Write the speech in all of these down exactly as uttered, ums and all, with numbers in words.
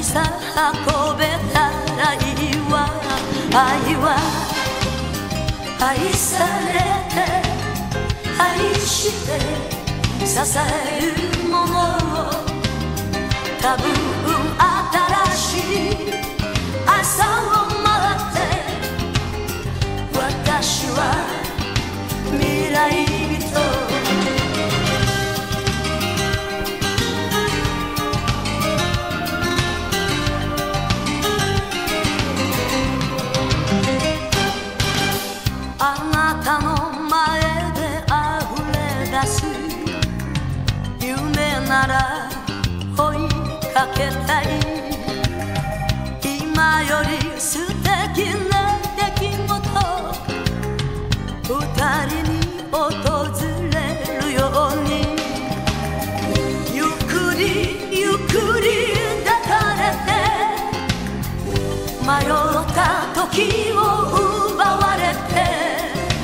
にさ運べたらいいわ。愛は愛されて愛して支えるものを、多分新しい朝を待って私は未来人。あなたの前で溢れ出す夢なら追いかけたい。今より素敵な出来事二人に訪れるように、ゆっくりゆっくり抱かれて迷った時を奪われて、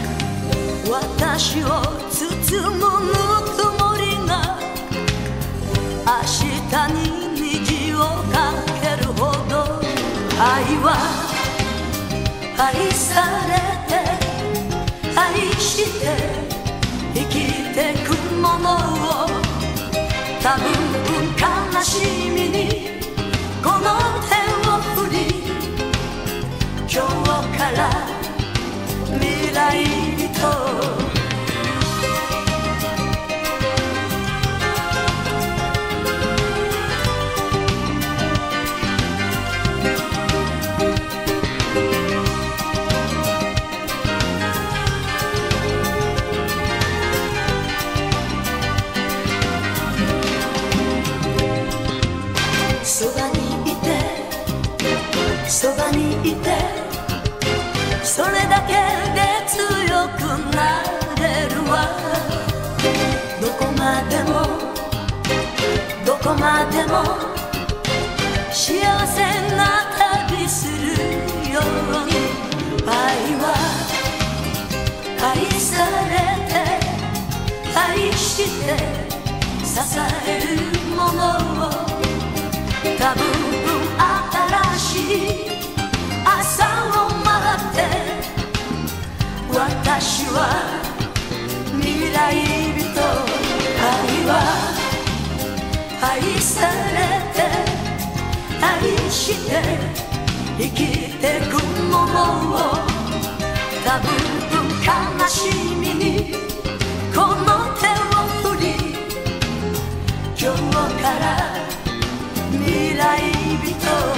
私を包むぬくもりが明日に虹をかけるほど、愛は愛されて愛して生きてくものを、多分悲しみにこの手を振り、今日から未来人。そばにいてそばにいてそれだけで強くなれるわ。どこまでもどこまでも幸せな旅するように、愛は愛されて愛して支えるものを、多分新しい朝を待って私は未来人。愛は愛されて愛して生きてくものを、多分悲しみにこの手を振り、今日から未来人。